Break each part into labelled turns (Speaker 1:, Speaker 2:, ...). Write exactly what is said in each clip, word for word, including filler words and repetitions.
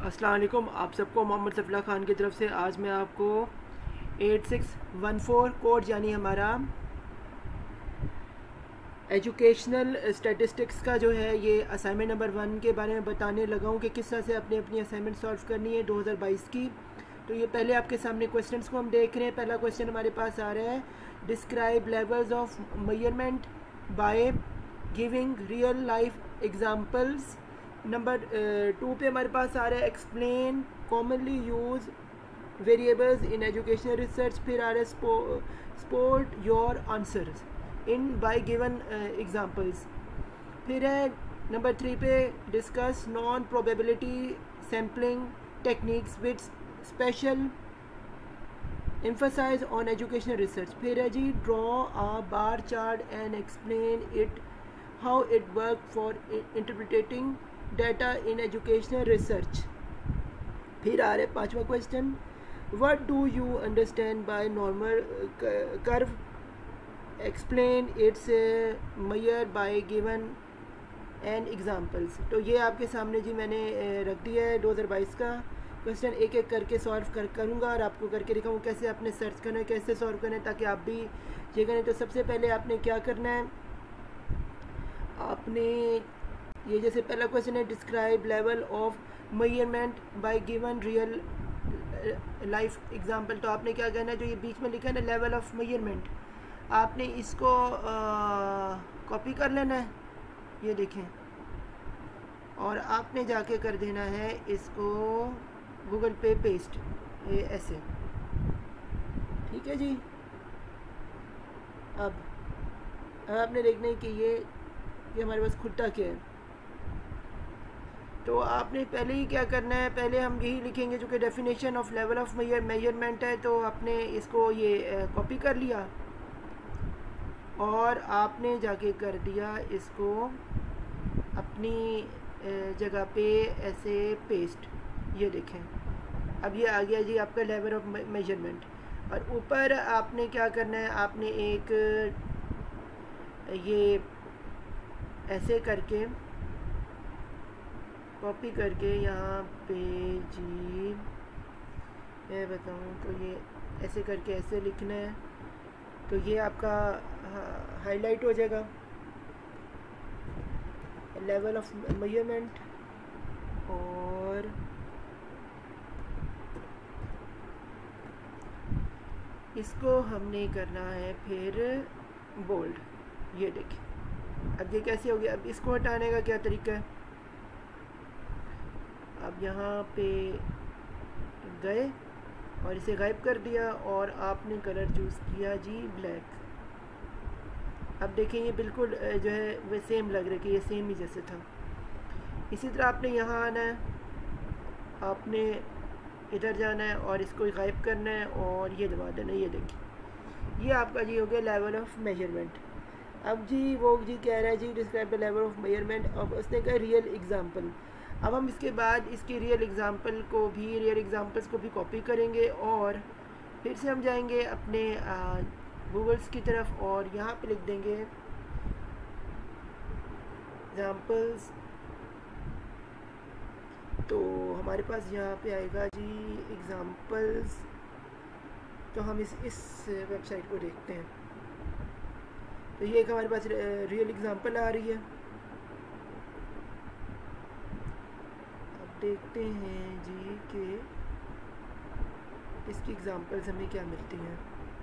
Speaker 1: अस्सलाम वालेकुम। आप सबको मोहम्मद सफला ख़ान की तरफ से आज मैं आपको eight six one four code यानी हमारा एजुकेशनल स्टैटिस्टिक्स का जो है ये असाइनमेंट नंबर वन के बारे में बताने लगा हूँ कि किस तरह से अपनी अपनी असाइनमेंट सॉल्व करनी है दो हज़ार बाईस की। तो ये पहले आपके सामने क्वेश्चंस को हम देख रहे हैं। पहला क्वेश्चन हमारे पास आ रहा है, describe levels of measurement by giving real life examples. Number two पे हमारे पास आ रहा है, explain commonly use variables in educational research. फिर आ रहा है, support your answers in by given examples. फिर है नंबर थ्री पे, discuss non probability sampling techniques with special emphasize on educational research. फिर है जी, draw a bar chart and explain it how it work for interpreting data in educational research. फिर आ रहा है पांचवा question, what do you understand by normal curve, explain its measure by given and examples. तो ये आपके सामने जी मैंने रख दिया है दो हज़ार बाईस का क्वेश्चन। एक एक करके सॉल्व कर करूँगा और आपको करके दिखाऊँ कैसे आपने सर्च करना है, कैसे सॉल्व करना है, ताकि आप भी ये करें। तो सबसे पहले आपने क्या करना है, आपने ये जैसे पहला क्वेश्चन है, describe level of measurement by given real life example. तो आपने क्या करना है, जो ये बीच में लिखा है ना लेवल ऑफ मेजरमेंट, आपने इसको कॉपी कर लेना है, ये देखें, और आपने जाके कर देना है इसको गूगल पे पेस्ट, ये ऐसे, ठीक है जी। अब अब आपने देखना है कि ये ये हमारे पास खुलता क्या है। तो आपने पहले ही क्या करना है, पहले हम यही लिखेंगे जो कि definition of level of measure measurement है। तो आपने इसको ये कॉपी कर लिया और आपने जाके कर दिया इसको अपनी जगह पे ऐसे पेस्ट, ये देखें। अब ये आ गया जी आपका लेवल ऑफ मेजरमेंट। और ऊपर आपने क्या करना है, आपने एक ये ऐसे करके कॉपी करके यहाँ पे जी मैं बताऊँ तो ये ऐसे करके ऐसे लिखना है। तो ये आपका हाईलाइट हो जाएगा लेवल ऑफ मेजरमेंट, और इसको हमने करना है फिर बोल्ड, ये देखिए। अब ये कैसे हो गया, अब इसको हटाने का क्या तरीका है, अब यहाँ पे गए और इसे गायब कर दिया और आपने कलर चूज़ किया जी ब्लैक। अब देखें ये बिल्कुल जो है वो सेम लग रहा है कि ये सेम ही जैसे था। इसी तरह आपने यहाँ आना है, आपने इधर जाना है और इसको गायब करना है और ये दबा देना, ये देखिए ये आपका जी हो गया लेवल ऑफ मेजरमेंट। अब जी वो जी कह रहा है जी describe the level of measurement. अब उसने कहा रियल एग्जांपल। अब हम इसके बाद इसकी रियल एग्जांपल को भी रियल एग्जांपल्स को भी कॉपी करेंगे और फिर से हम जाएंगे अपने गूगल्स की तरफ और यहाँ पे लिख देंगे एग्जांपल्स। तो हमारे पास यहाँ पे आएगा जी एग्जांपल्स। तो हम इस इस वेबसाइट को देखते हैं। तो ये एक हमारे पास रियल एग्जांपल आ रही है। अब देखते हैं जी कि इसकी एग्जांपल्स हमें क्या मिलती हैं।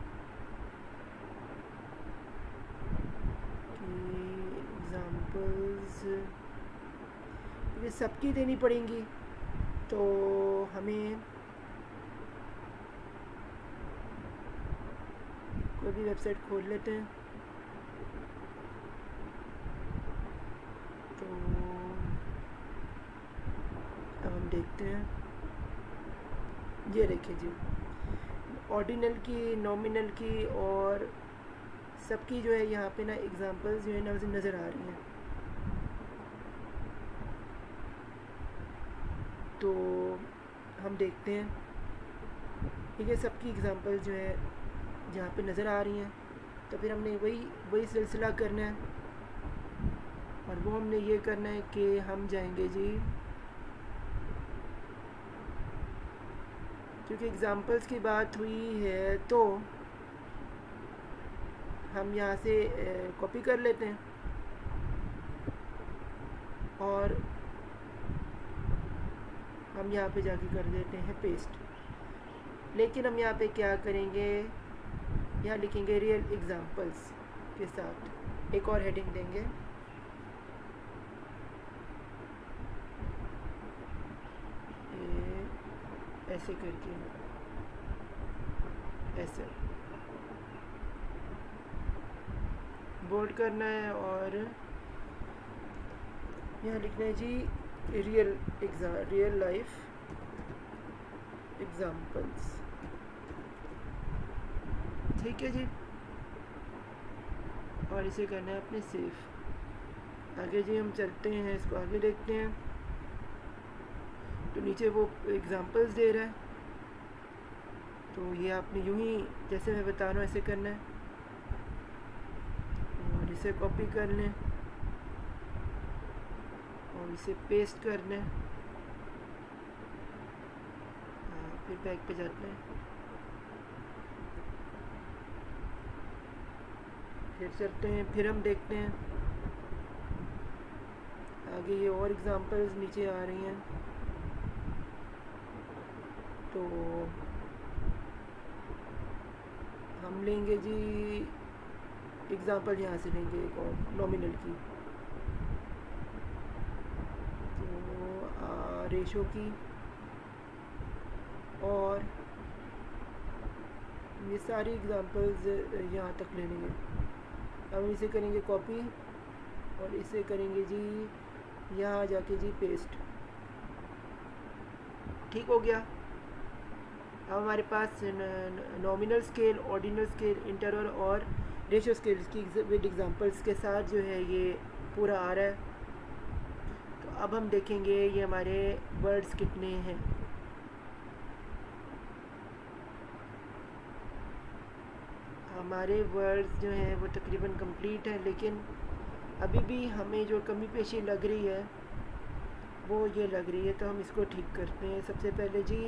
Speaker 1: कि एग्जांपल्स ये सबकी देनी पड़ेंगी, तो हमें कोई भी वेबसाइट खोल लेते हैं। तो अब हम देखते हैं, ये देखिए जी ऑर्डिनल की, नॉमिनल की और सबकी जो है यहाँ पे ना एग्जांपल्स जो है ना नज़र आ रही हैं। तो हम देखते हैं, ठीक है, सबकी एग्जांपल्स जो है जहाँ पे नज़र आ रही हैं। तो फिर हमने वही वही सिलसिला करना है और वो हमने ये करना है कि हम जाएंगे जी क्योंकि एग्ज़ाम्पल्स की बात हुई है तो हम यहाँ से कॉपी कर लेते हैं और हम यहाँ पे जाके कर देते हैं पेस्ट। लेकिन हम यहाँ पे क्या करेंगे, यहाँ लिखेंगे रियल एग्जांपल्स के साथ एक और हेडिंग देंगे, ऐसे करके ऐसे बोल्ड करना है और यहाँ लिखना है जी real exam real life examples. ठीक है जी, और इसे करना है अपने सेव। आगे जी हम चलते हैं, इसको आगे देखते हैं। तो नीचे वो एग्जाम्पल्स दे रहा है, तो ये आपने यूं ही जैसे मैं बता रहा हूँ ऐसे करना है और इसे कॉपी कर लें और इसे पेस्ट कर लें। फिर बैक पे जाते हैं, फिर चलते हैं, फिर हम देखते हैं आगे ये और एग्जांपल्स नीचे आ रही हैं। तो हम लेंगे जी एग्जांपल, यहाँ से लेंगे एक और नॉमिनल की, तो रेशो की, और ये सारी एग्जांपल्स यहाँ तक ले लेंगे। हम इसे करेंगे कॉपी और इसे करेंगे जी यहाँ जाके जी पेस्ट। ठीक हो गया। अब हमारे पास nominal scale, ordinal scale, interval और रेशियो स्केल की विद एग्जांपल्स के साथ जो है ये पूरा आ रहा है। तो अब हम देखेंगे ये हमारे वर्ड्स कितने हैं। हमारे वर्ड्स जो हैं वो तकरीबन कंप्लीट हैं, लेकिन अभी भी हमें जो कमी पेशी लग रही है वो ये लग रही है, तो हम इसको ठीक करते हैं। सबसे पहले जी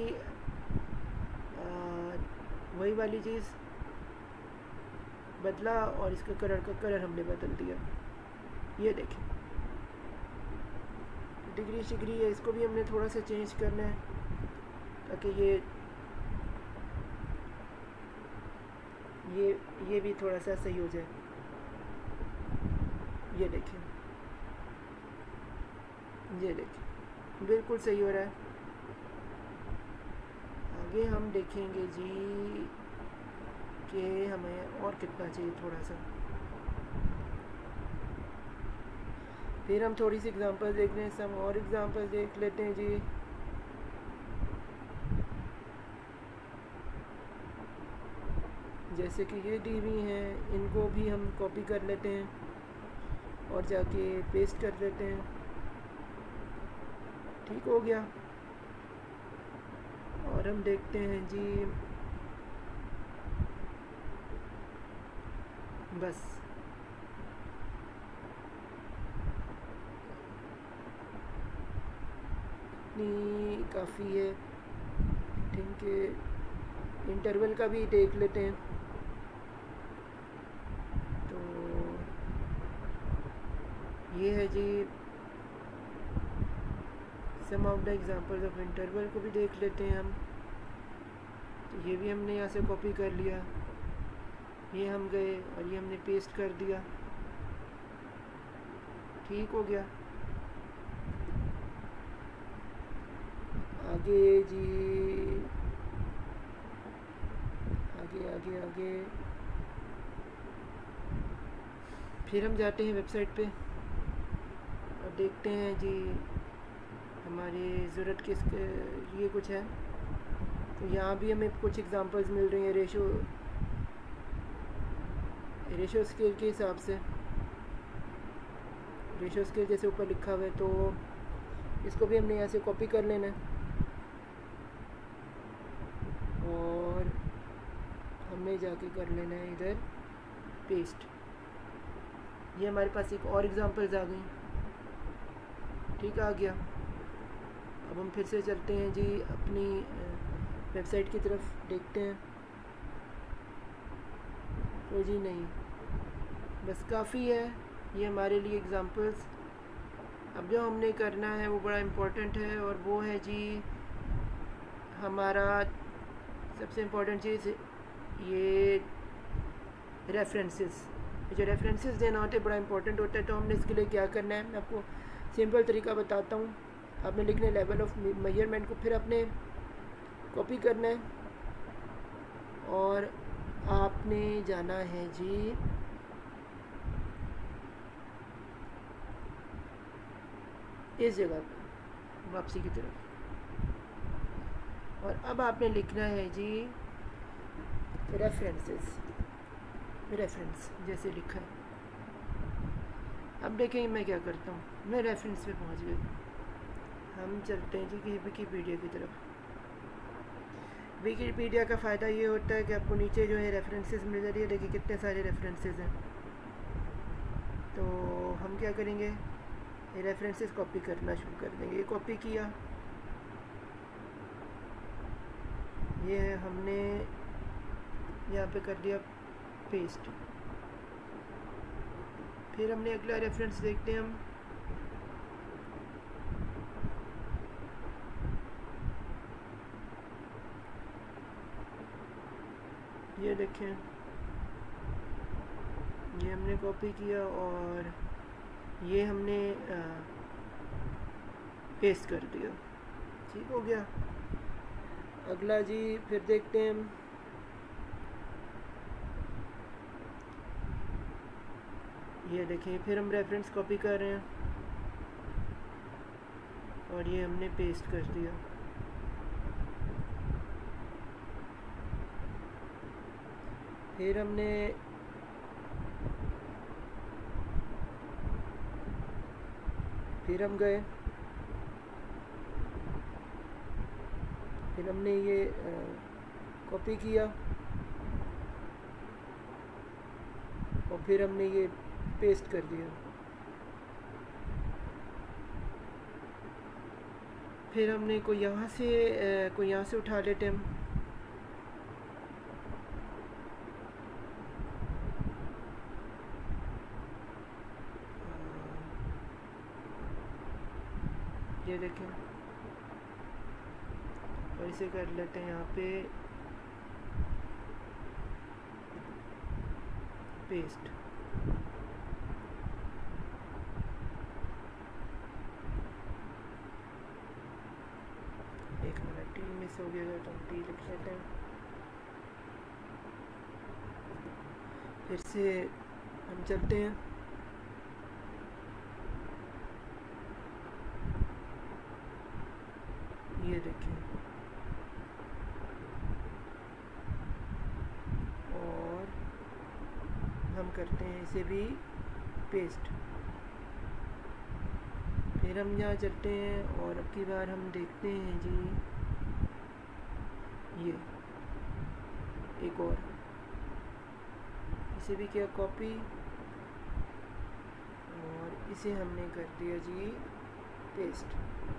Speaker 1: आ, वही वाली चीज़ बदला और इसका कलर का कलर हमने बदल दिया। ये देखें डिग्री शिग्री है, इसको भी हमने थोड़ा सा चेंज करना है ताकि ये ये ये भी थोड़ा सा सही हो जाए। ये देखें, ये देखें बिल्कुल सही हो रहा है। आगे हम देखेंगे जी कि हमें और कितना चाहिए थोड़ा सा। फिर हम थोड़ी सी एग्जांपल देख रहे हैं, सब और एग्जांपल देख लेते हैं जी। जैसे कि ये दी हुई हैं, इनको भी हम कॉपी कर लेते हैं और जाके पेस्ट कर देते हैं। ठीक हो गया। और हम देखते हैं जी बस इतनी काफ़ी है। ठीक है, इंटरवल का भी देख लेते हैं। तो ये है जी some of the examples of interval को भी देख लेते हैं हम। तो ये भी हमने यहाँ से कॉपी कर लिया, ये हम गए और ये हमने पेस्ट कर दिया। ठीक हो गया। आगे जी आगे आगे आगे फिर हम जाते हैं वेबसाइट पे और देखते हैं जी हमारी ज़रूरत किस ये कुछ है। तो यहाँ भी हमें कुछ एग्जांपल्स मिल रही हैं रेशो रेशो स्केल के हिसाब से। रेशो स्केल जैसे ऊपर लिखा हुआ है, तो इसको भी हमने यहाँ से कॉपी कर लेना है और हमने जाके कर लेना है इधर पेस्ट। ये हमारे पास एक और एग्जांपल्स आ गई। ठीक आ गया। अब हम फिर से चलते हैं जी अपनी वेबसाइट की तरफ देखते हैं। तो जी नहीं, बस काफ़ी है ये हमारे लिए एग्ज़ाम्पल्स। अब जो हमने करना है वो बड़ा इम्पोर्टेंट है, और वो है जी हमारा सबसे इम्पोर्टेंट चीज़ ये रेफरेंसेस। जो रेफरेंसेस देना होता है बड़ा इम्पोर्टेंट होता है। तो हमने इसके लिए क्या करना है, मैं आपको सिंपल तरीका बताता हूँ। आपने लिखने लेवल ऑफ मेजरमेंट को, फिर आपने कॉपी करना है और आपने जाना है जी इस जगह पर वापसी की तरफ, और अब आपने लिखना है जी रेफरेंसेस, रेफरेंस जैसे लिखा है। अब देखेंगे मैं क्या करता हूँ, मैं रेफरेंस पे पहुँच गया। हम चलते हैं जी कि विकीपीडिया की तरफ। विकीपीडिया का फ़ायदा ये होता है कि आपको नीचे जो है रेफरेंसेस मिल जाती है। देखिए कितने सारे रेफरेंसेस हैं। तो हम क्या करेंगे, ये रेफरेंसेस कॉपी करना शुरू कर देंगे। ये कॉपी किया, ये हमने यहाँ पे कर दिया पेस्ट। फिर हमने अगला रेफरेंस देखते हैं हम, ये देखें, ये हमने कॉपी किया और ये हमने आ, पेस्ट कर दिया। ठीक हो गया। अगला जी फिर देखते हैं हम, ये देखें फिर हम रेफरेंस कॉपी कर रहे हैं और ये हमने पेस्ट कर दिया। फिर हमने फिर हम गए, फिर हमने ये कॉपी किया और फिर हमने ये पेस्ट कर दिया। फिर हमने कोई यहाँ से कोई यहाँ से उठा लेते हम, ये देखें, और इसे कर लेते हैं यहाँ पे पेस्ट। एक मिनट, टी मिस हो गया तो हम टी लिख लेते हैं। फिर से हम चलते हैं, ये देखिए, और हम करते हैं इसे भी पेस्ट। फिर हम यहाँ चलते हैं और अब की बार हम देखते हैं जी ये एक और, इसे भी किया कॉपी और इसे हमने कर दिया जी पेस्ट।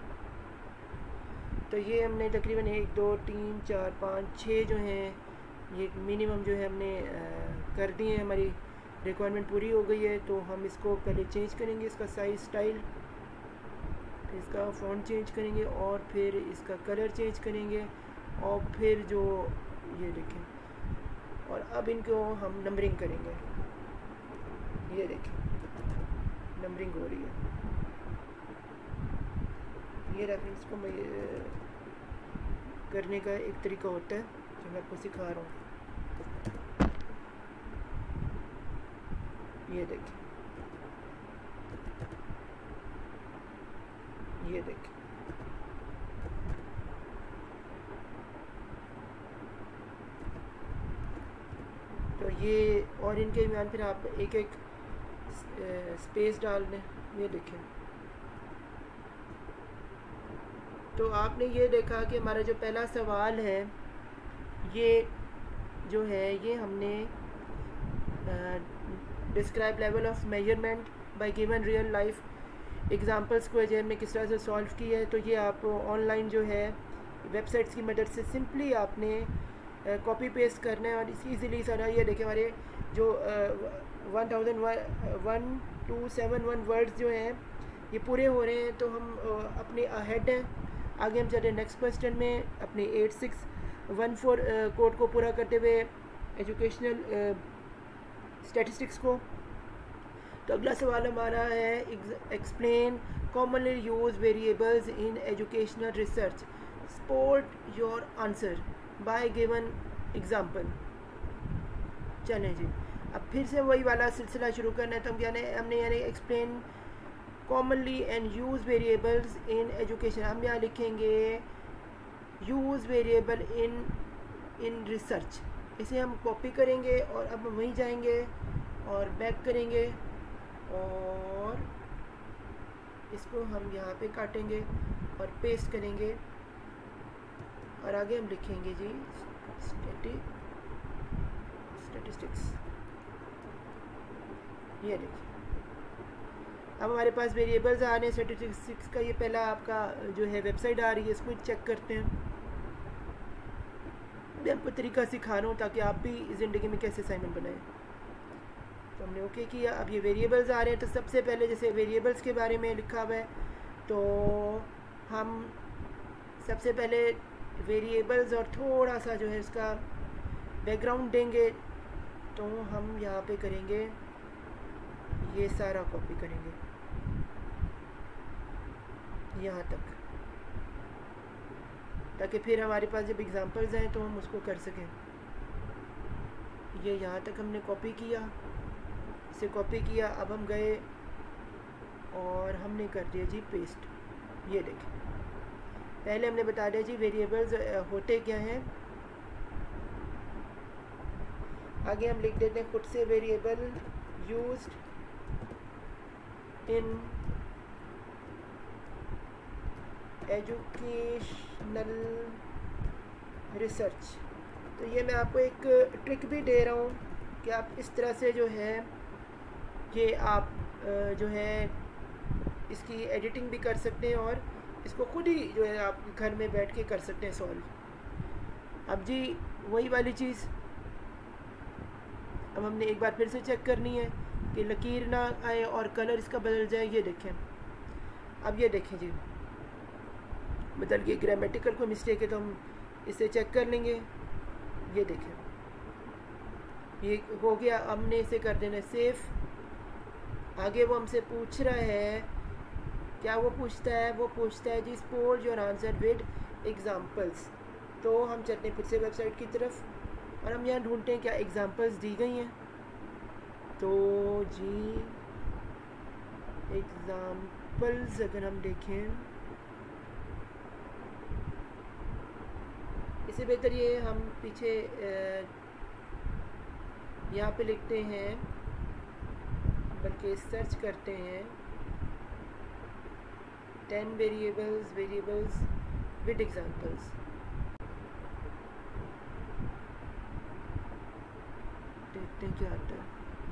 Speaker 1: तो ये हमने तकरीबन एक दो तीन चार पाँच छः जो हैं ये मिनिमम जो है हमने आ, कर दिए हैं। हमारी रिक्वायरमेंट पूरी हो गई है। तो हम इसको पहले चेंज करेंगे, इसका साइज स्टाइल, इसका फ़ॉन्ट चेंज करेंगे और फिर इसका कलर चेंज करेंगे और फिर जो ये देखें, और अब इनको हम नंबरिंग करेंगे। ये देखें नंबरिंग हो रही है। ये रेफरेंस को मैं करने का एक तरीका होता है जो मैं आपको सिखा रहा हूँ। ये देखिए, ये देखिए, तो ये और इनके दरमियान फिर आप एक एक स्पेस डाल दें। ये देखें, तो आपने ये देखा कि हमारा जो पहला सवाल है ये जो है ये हमने describe level of measurement by given real life examples को जो हमने किस तरह से सॉल्व किया है। तो ये आप ऑनलाइन जो है वेबसाइट्स की मदद से सिंपली आपने कॉपी पेस्ट करना है और इस ईज़िली सारा ये देखें हमारे जो one thousand one two seven one words जो हैं ये पूरे हो रहे हैं। तो हम uh, अपने अहेड हैं। आगे हम चले नेक्स्ट क्वेश्चन में अपने eight six one four code को पूरा करते हुए एजुकेशनल स्टैटिस्टिक्स को। तो अगला सवाल हमारा है explain commonly use variables in educational research, support your answer by given example. चलें जी, अब फिर से वही वाला सिलसिला शुरू करना है। तो हम यानी हमने यानी explain commonly and use variables in education, हम यहाँ लिखेंगे use variable in in research. इसे हम कॉपी करेंगे और अब हम वहीं जाएंगे और बैक करेंगे और इसको हम यहाँ पे काटेंगे और पेस्ट करेंगे और आगे हम लिखेंगे जी स्टैटिक स्टैटिस्टिक्स। ये देखिए अब हमारे पास वेरिएबल्स आ रहे हैं स्टैटिस्टिक्स का। ये पहला आपका जो है वेबसाइट आ रही है, इसको चेक करते हैं। मैं आपको तरीका सिखा रहा हूँ ताकि आप भी ज़िंदगी में कैसे असाइनमेंट बनाएं। तो हमने ओके किया। अब ये वेरिएबल्स आ रहे हैं। तो सबसे पहले जैसे वेरिएबल्स के बारे में लिखा हुआ है तो हम सबसे पहले वेरिएबल्स और थोड़ा सा जो है इसका बैकग्राउंड देंगे। तो हम यहाँ पे करेंगे ये सारा कॉपी करेंगे यहाँ तक, ताकि फिर हमारे पास जब एग्जांपल्स हैं तो हम उसको कर सकें। ये यहाँ तक हमने कॉपी किया, इसे कॉपी किया। अब हम गए और हमने कर दिया जी पेस्ट। ये देखें पहले हमने बता दिया जी वेरिएबल्स होते क्या हैं। आगे हम लिख देते हैं खुद से variable used in educational research. तो ये मैं आपको एक ट्रिक भी दे रहा हूँ कि आप इस तरह से जो है ये आप जो है इसकी एडिटिंग भी कर सकते हैं और इसको खुद ही जो है आप घर में बैठ के कर सकते हैं सॉल्व। अब जी वही वाली चीज़ अब हमने एक बार फिर से चेक करनी है कि लकीर ना आए और कलर इसका बदल जाए। ये देखें अब ये देखें जी बदल गया, ग्रामेटिकल कोई मिस्टेक है तो हम इसे चेक कर लेंगे। ये देखें ये हो गया। हमने इसे कर देना सेफ। आगे वो हमसे पूछ रहा है, क्या वो पूछता है? वो पूछता है जी support your answer with examples. तो हम चलते हैं फिर से वेबसाइट की तरफ और हम यहाँ ढूंढते हैं क्या एग्जांपल्स दी गई हैं। तो जी एग्जांपल्स अगर हम देखें इससे बेहतर ये हम पीछे यहाँ पे लिखते हैं, बल्कि सर्च करते हैं ten variables variables with examples. देखते हैं क्या आता है।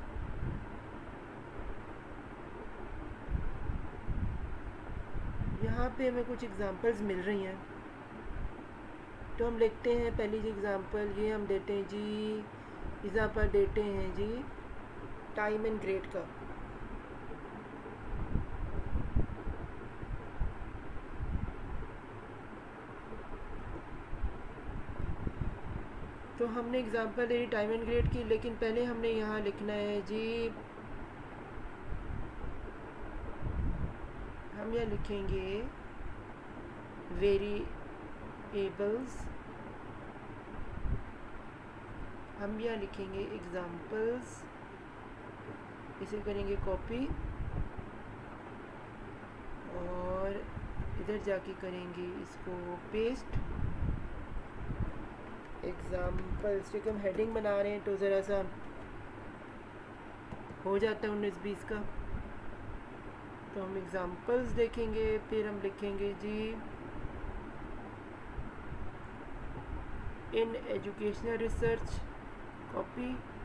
Speaker 1: यहाँ पे हमें कुछ एग्जांपल्स मिल रही हैं तो हम लिखते हैं पहली जी एग्ज़ाम्पल। ये हम देते हैं जी एग्ज़ाम्पल देते हैं जी टाइम एंड ग्रेड का। तो हमने एग्ज़ाम्पल दे दी टाइम एंड ग्रेड की, लेकिन पहले हमने यहाँ लिखना है जी हम यहाँ लिखेंगे वेरिएबल्स, हम यहाँ लिखेंगे एग्जाम्पल्स, इसे करेंगे कॉपी और इधर जाके करेंगे इसको पेस्ट। एग्जाम्पल्स जो कि हम हेडिंग बना रहे हैं तो ज़रा सा हो जाता है उन्नीस बीस का। तो हम एग्जाम्पल्स देखेंगे, फिर हम लिखेंगे जी इन एजुकेशनल रिसर्च, कॉपी,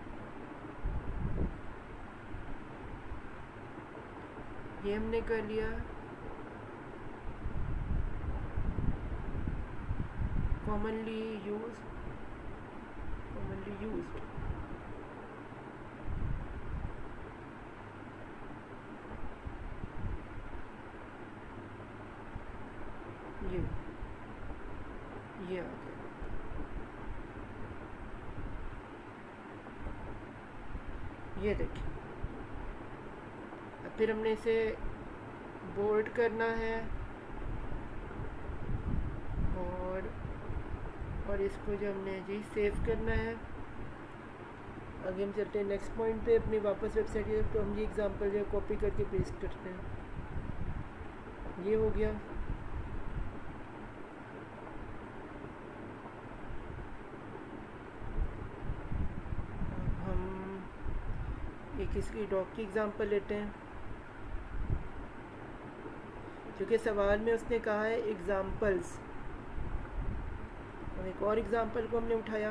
Speaker 1: ये हमने कर लिया। कॉमनली यूज कॉमनली यूज्ड ये ये आ गया। ये देखिए, अब फिर हमने इसे बोल्ड करना है और और इसको जो हमने जी सेव करना है। आगे हम चलते हैं नेक्स्ट पॉइंट पे अपनी वापस वेबसाइट की। तो हम ये एग्जांपल जो है कॉपी करके पेस्ट करते हैं। ये हो गया। एक इसकी डॉग की एग्जांपल लेते हैं, क्योंकि सवाल में उसने कहा है एग्जांपल्स। और एक और एग्जांपल को हमने उठाया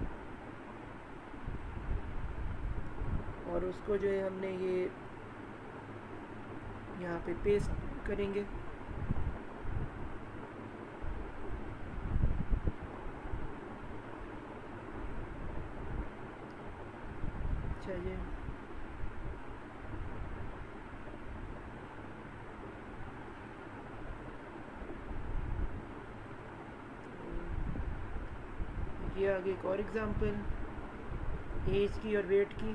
Speaker 1: और उसको जो है हमने ये यहाँ पे पेस्ट करेंगे। चलिए, ये आगे एक और एग्जांपल एज की और वेट की।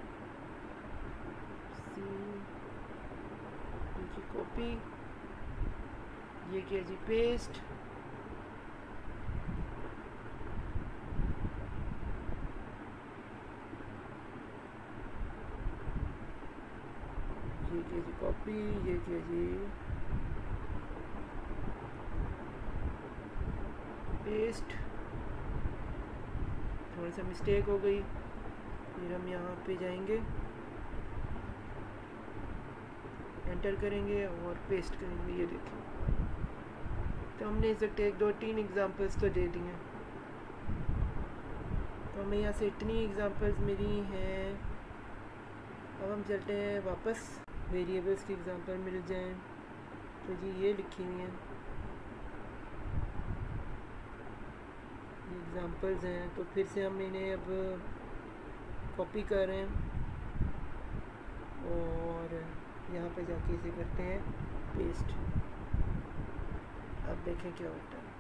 Speaker 1: सी कॉपी, ये किया जी पेस्ट। ये किया जी कॉपी, ये किया जी पेस्ट। थोड़ा सा मिस्टेक हो गई, फिर हम यहाँ पे जाएंगे, एंटर करेंगे और पेस्ट करेंगे। ये देखिए, तो हमने इसे एक दो तीन एग्जांपल्स तो दे दिए। तो हमें यहाँ से इतनी एग्जांपल्स मिली हैं। अब हम चलते हैं वापस, वेरिएबल्स की एग्जांपल मिल जाएं तो जी ये लिखी हुई हैं एग्जांपल्स हैं। तो फिर से हम इन्हें अब कॉपी कर रहे हैं और यहाँ पे जाके इसे करते हैं पेस्ट। अब देखें क्या होता है।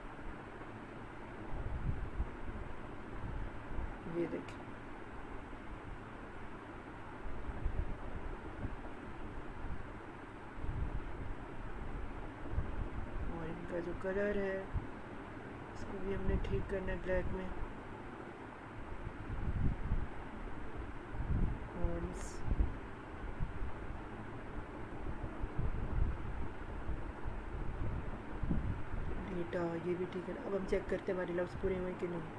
Speaker 1: ये देखें, और इनका जो कलर है इसको भी हमने ठीक करना है ब्लैक में। और इस डेटा ये भी ठीक है। अब हम चेक करते हैं हमारे लफ्ज़ पूरे हुए कि नहीं।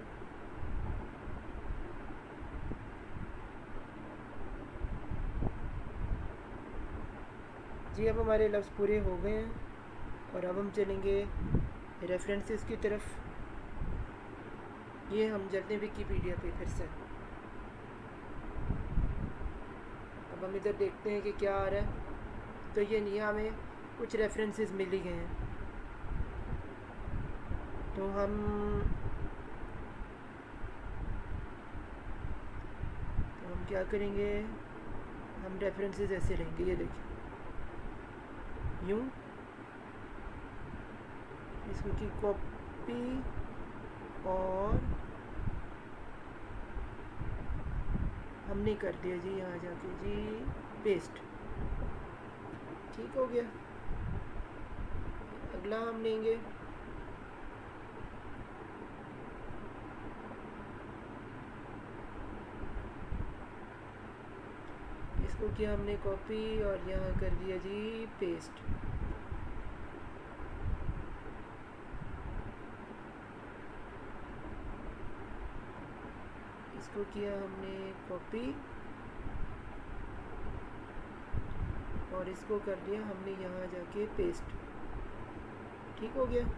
Speaker 1: जी अब हमारे लफ्ज़ पूरे हो गए हैं और अब हम चलेंगे रेफरेंसेस की तरफ। ये हम चलते हैं विकिपीडिया पे फिर से। अब हम इधर देखते हैं कि क्या आ रहा है। तो ये नहीं, हमें कुछ रेफरेंसेस मिल ही गए हैं। तो हम तो हम क्या करेंगे, हम रेफरेंसेस ऐसे लेंगे। ये देखिए, यूँ इसको की कॉपी और हमने कर दिया जी यहाँ जाके जी पेस्ट। ठीक हो गया। अगला हम लेंगे इसको किया हमने कॉपी और यहाँ कर दिया जी पेस्ट। इसको किया हमने कॉपी और इसको कर दिया हमने यहाँ जाके पेस्ट। ठीक हो गया।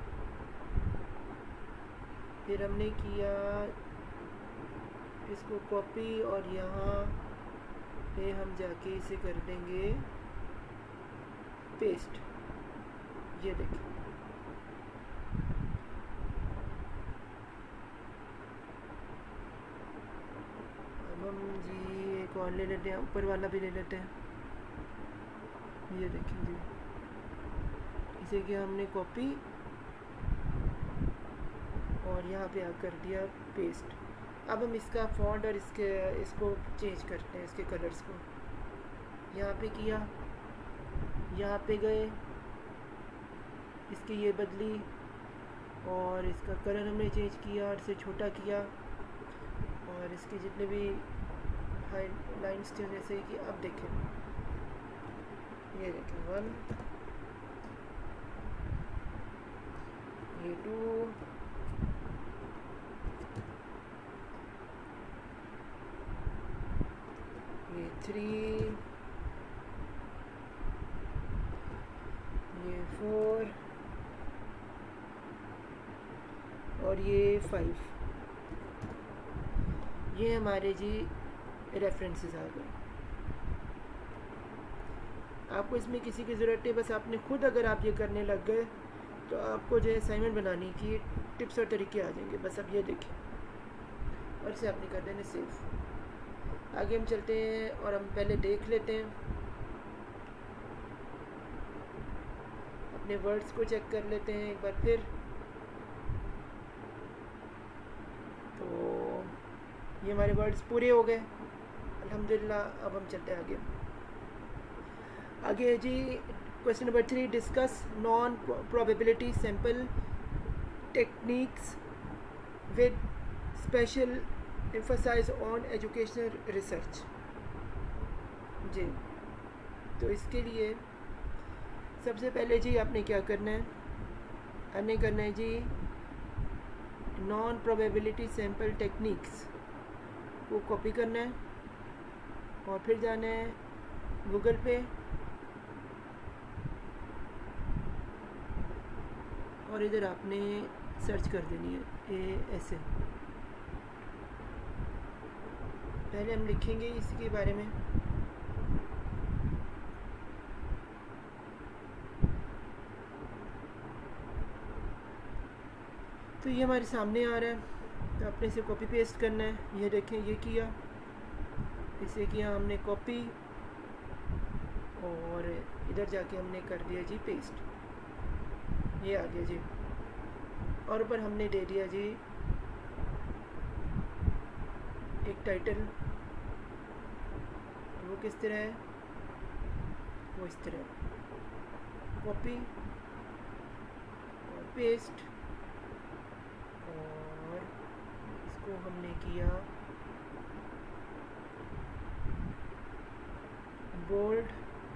Speaker 1: फिर हमने किया इसको कॉपी और यहाँ पे हम जाके इसे कर देंगे पेस्ट। ये देखिए, और ले लेते हैं, ऊपर वाला भी ले लेते हैं। ये देखें जी, इसे किया हमने कॉपी और यहाँ पे आ कर दिया पेस्ट। अब हम इसका फॉन्ट और इसके इसको चेंज करते हैं, इसके कलर्स को। यहाँ पे किया, यहाँ पे गए, इसकी ये बदली और इसका कलर हमने चेंज किया और इसे छोटा किया और इसके जितने भी हाई लाइन्स थे जैसे कि अब देखें, ये देखें वन, ये टू, ये थ्री, ये फोर और ये फाइव। ये हमारे जी रेफरेंसेस आ गए। आपको इसमें किसी की ज़रूरत नहीं, बस आपने खुद अगर आप ये करने लग गए तो आपको जो है असाइनमेंट बनाने की टिप्स और तरीके आ जाएंगे। बस अब ये देखें और इसे आपने कर देना सेव। आगे हम चलते हैं और हम पहले देख लेते हैं, अपने वर्ड्स को चेक कर लेते हैं एक बार फिर। तो ये हमारे वर्ड्स पूरे हो गए अल्हम्दुलिल्लाह। अब हम चलते हैं आगे। आगे जी question number three, discuss non probability sample techniques with special emphasize on educational research. जी, तो इसके लिए सबसे पहले जी आपने क्या करना है, आपने करना है जी नॉन प्रोबेबिलिटी सैम्पल टेक्निक्स को कॉपी करना है और फिर जाना है गूगल पे और इधर आपने सर्च कर देनी है ए ऐसे। पहले हम लिखेंगे इसके बारे में, तो ये हमारे सामने आ रहा है। तो आपने इसे कॉपी पेस्ट करना है। ये देखें, ये किया, इसे किया हमने कॉपी और इधर जाके हमने कर दिया जी पेस्ट। ये आ गया जी और ऊपर हमने दे दिया जी एक टाइटल। वो किस तरह है, वो इस तरह, कॉपी और पेस्ट और इसको हमने किया बोल्ड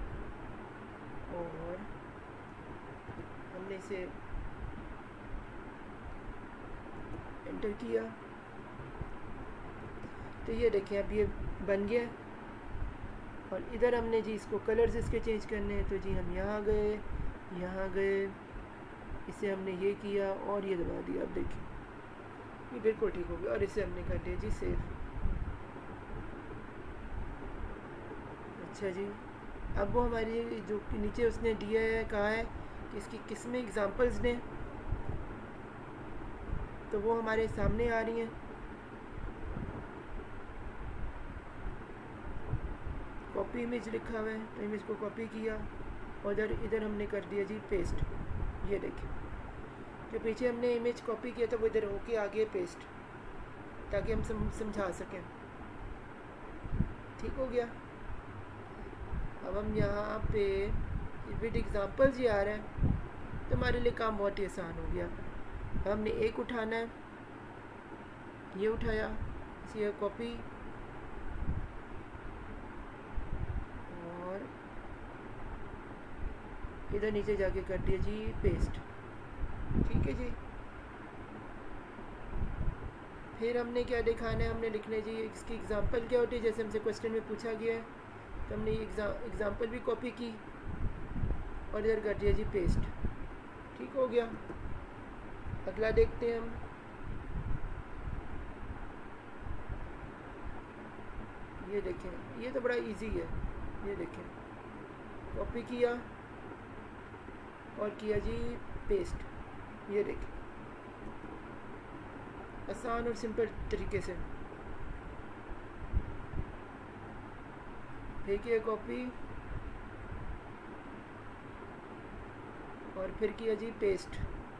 Speaker 1: और हमने इसे एंटर किया। तो ये देखिए अब ये बन गया और इधर हमने जी इसको कलर्स इसके चेंज करने हैं। तो जी हम यहाँ गए, यहाँ गए, इसे हमने ये किया और ये दबा दिया। अब देखिए ये बिल्कुल ठीक हो गया और इसे हमने कर दिया जी सेव। अच्छा जी, अब वो हमारी जो नीचे उसने दिया है, कहा है कि इसकी किस्में एग्जांपल्स दें, तो वो हमारे सामने आ रही हैं। कॉपी इमेज लिखा हुआ है तो इमेज को कॉपी किया और इधर इधर हमने कर दिया जी पेस्ट। ये देखिए जो पीछे हमने इमेज कॉपी किया था वो इधर होके आ गया पेस्ट, ताकि हम सम, समझा सकें। ठीक हो गया। अब हम यहाँ पे विद एग्जांपल्स ये आ रहा है तो हमारे लिए काम बहुत ही आसान हो गया। हमने एक उठाना है, ये उठाया, इसे कॉपी और इधर नीचे जाके कर दिया जी पेस्ट। ठीक है जी। फिर हमने क्या दिखाना है, हमने लिखना है जी इसकी एग्जांपल क्या होती है, जैसे हमसे क्वेश्चन में पूछा गया है। तो हमने एग्जांपल भी कॉपी की और इधर कर दिया जी पेस्ट। ठीक हो गया। अगला देखते हैं हम। ये देखें, ये तो बड़ा इजी है। ये देखें, कॉपी किया और किया जी पेस्ट। ये देखें, आसान और सिंपल तरीके से। फेंकिए कॉपी और फिर किया जी पेस्ट।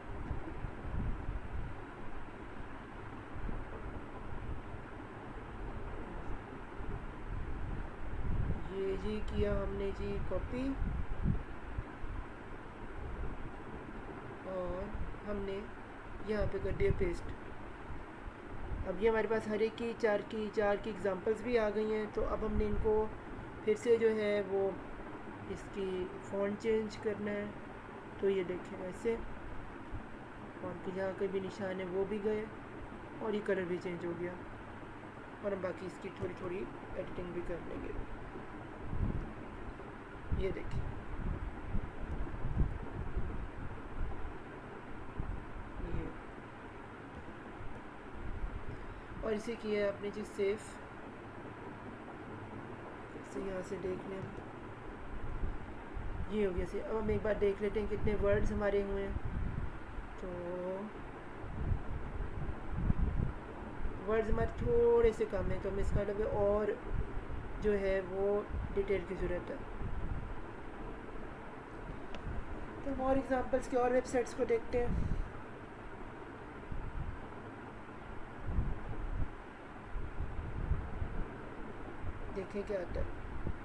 Speaker 1: ये जी किया हमने जी कॉपी और हमने यहाँ पे कर दिया पेस्ट। अब ये हमारे पास हर एक की चार की चार की एग्जांपल्स भी आ गई हैं। तो अब हमने इनको फिर से जो है वो इसकी फ़ॉन्ट चेंज करना है। तो ये देखें ऐसे फ़ॉन्ट के जहाँ कोई भी निशान है वो भी गए और ये कलर भी चेंज हो गया। और हम बाकी इसकी थोड़ी थोड़ी एडिटिंग भी कर लेंगे। ये देखिए ये, और इसे किया है आपने जी सेव। इसे यहाँ से देख लें, ये हो गया से। अब हम एक बार देख लेते हैं कितने वर्ड्स हमारे हुए हैं। तो वर्ड्स हमारे थोड़े से कम है, तो हम इसका मतलब और जो है वो डिटेल की ज़रूरत है। तो हम और एग्जांपल्स के और वेबसाइट्स को देखते हैं। देखें क्या आता है।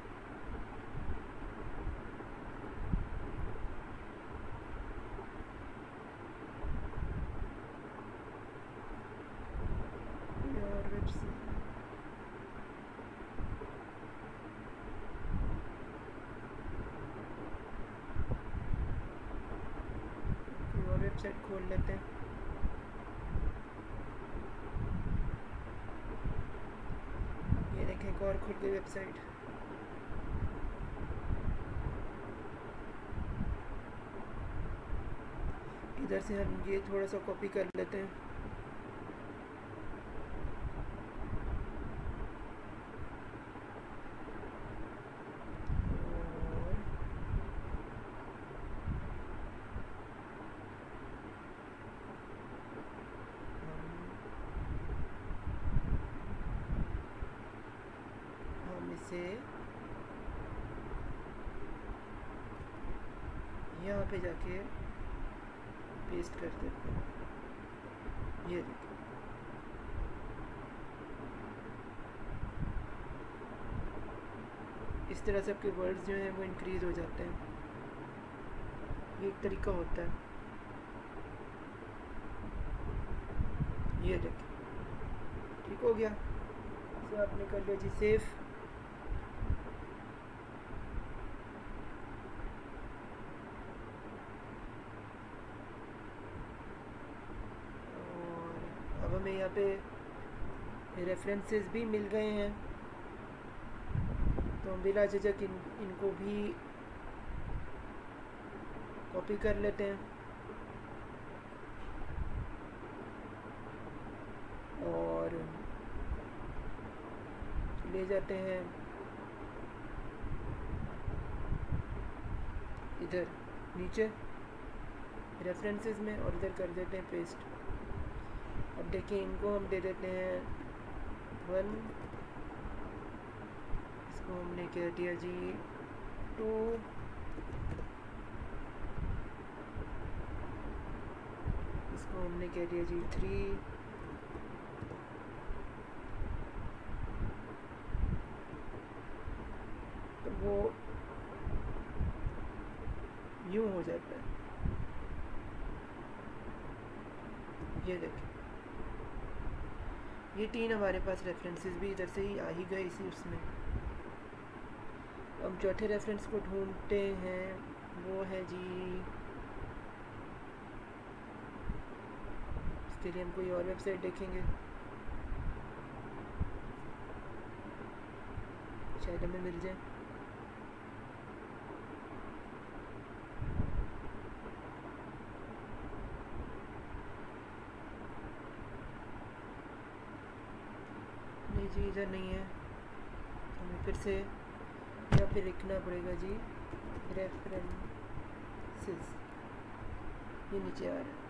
Speaker 1: और वेबसाइट और वेबसाइट खोल लेते हैं। ये देखें एक और खुल गई वेबसाइट। इधर से हम ये थोड़ा सा कॉपी कर लेते हैं। से यहाँ पे जाके पेस्ट कर देते हैं। ये देखिए इस तरह से आपके वर्ड्स जो हैं वो इंक्रीज हो जाते हैं। ये एक तरीका होता है। ये देखिए ठीक हो गया। इसे आपने कर लिया जी सेव। हमें यहाँ पे रेफरेंसेस भी मिल गए हैं, तो हम बिला झिझक इन इनको भी कॉपी कर लेते हैं और ले जाते हैं इधर नीचे रेफरेंसेस में और इधर कर देते हैं पेस्ट। अब देखिए इनको हम दे देते हैं वन, इसको हमने कह दिया जी टू, इसको हमने कह दिया जी थ्री, तो वो यूँ हो जाता है। ये देखिए ये तीन हमारे पास रेफरेंसेस भी इधर से ही आ ही गए इसी उसमें। हम चौथे रेफरेंस को ढूंढते हैं, वो है जी, इसके लिए हम कोई और वेबसाइट देखेंगे, शायद हमें मिल जाए। जी इधर नहीं है, हमें फिर से या फिर लिखना पड़ेगा जी रेफरेंसेस। ये नीचे आ रहा है,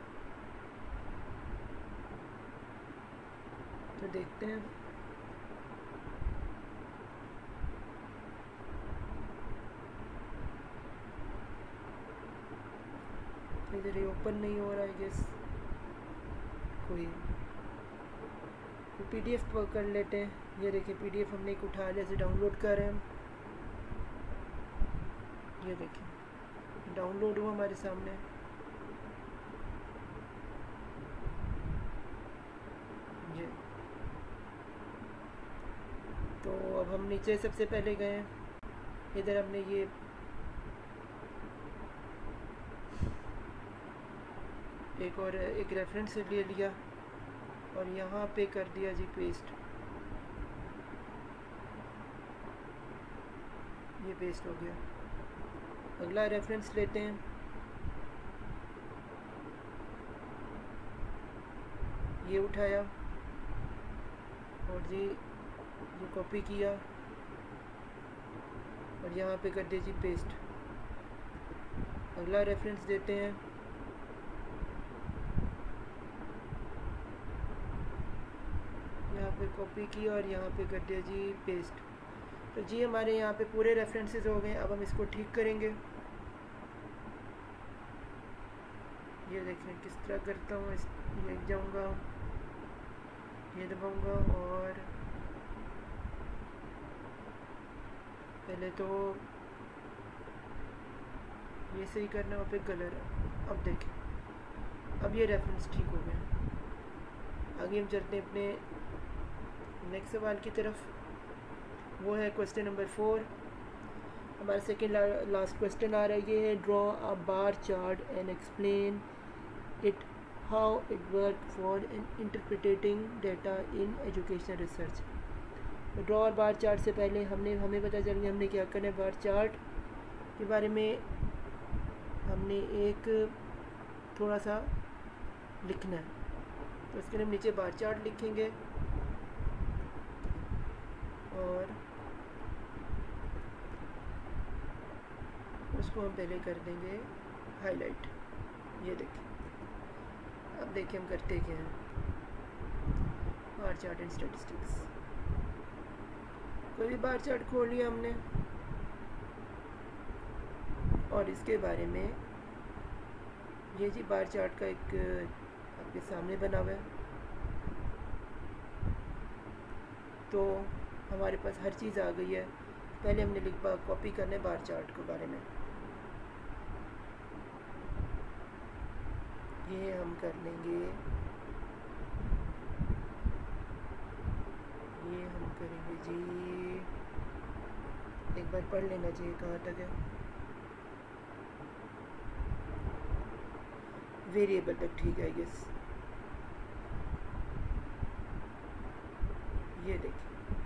Speaker 1: तो देखते हैं। इधर ये ओपन नहीं हो रहा है गेस, कोई पीडीएफ कर लेते हैं। ये देखिए पीडीएफ हमने एक उठा लिया, से डाउनलोड कर रहे हैं हम। ये देखिए डाउनलोड हुआ हमारे सामने। ये तो अब हम नीचे सबसे पहले गए, इधर हमने ये एक और एक रेफरेंस ले लिया और यहाँ पे कर दिया जी पेस्ट। ये पेस्ट हो गया। अगला रेफरेंस लेते हैं, ये उठाया और जी ये कॉपी किया और यहाँ पे कर दिया जी पेस्ट। अगला रेफरेंस देते हैं, यहाँ पे कॉपी किया और यहाँ पे कर दिया जी पेस्ट। तो जी हमारे यहाँ पे पूरे रेफरेंसेस हो गए। अब हम इसको ठीक करेंगे। ये देखें किस तरह करता हूँ। इस ये जाऊँगा, ये दबाऊँगा और पहले तो ये सही करना, वहाँ पे कलर। अब देखें अब ये रेफरेंस ठीक हो गया। आगे हम चलते हैं अपने नेक्स्ट सवाल की तरफ। वो है क्वेश्चन नंबर फोर। हमारा सेकेंड लास्ट क्वेश्चन आ रहा है, ये है draw a bar chart and explain it how it work for interpreting data in educational research. तो ड्रॉ और बार चार्ट से पहले हमने हमें पता चल गया हमने क्या करना है। बार चार्ट के बारे में हमने एक थोड़ा सा लिखना है, तो इसके लिए हम नीचे बार चार्ट लिखेंगे और उसको हम पहले कर देंगे हाईलाइट। ये देखिए अब देखिए हम करते क्या हैं। बार चार्ट एंड स्टैटिस्टिक्स, कोई भी बार चार्ट खोल लिया हमने और इसके बारे में ये जी बार चार्ट का एक आपके सामने बना हुआ है। तो हमारे पास हर चीज़ आ गई है। पहले हमने लिख बा कॉपी करने बार चार्ट के बारे में। ये हम कर लेंगे, ये हम करेंगे जी, एक बार पढ़ लेना चाहिए कहाँ तक है। वेरिएबल तक ठीक है गेस। ये देखिए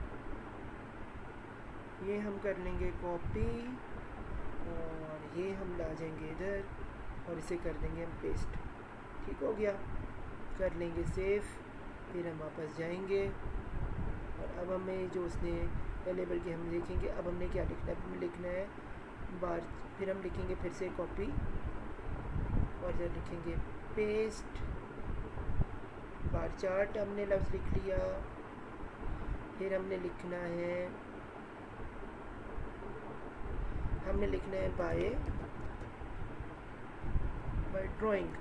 Speaker 1: ये हम कर लेंगे कॉपी और ये हम ला जाएंगे इधर और इसे कर देंगे हम पेस्ट। ठीक हो गया। कर लेंगे सेव, फिर हम वापस जाएंगे और अब हमें जो उसने पहले बल्कि हम लिखेंगे। अब हमने क्या लिखना है, हमें लिखना है बार, फिर हम लिखेंगे फिर से कॉपी और जब लिखेंगे पेस्ट। बार चार्ट हमने लफ्ज़ लिख लिया, फिर हमने लिखना है हमने लिखना है by by drawing.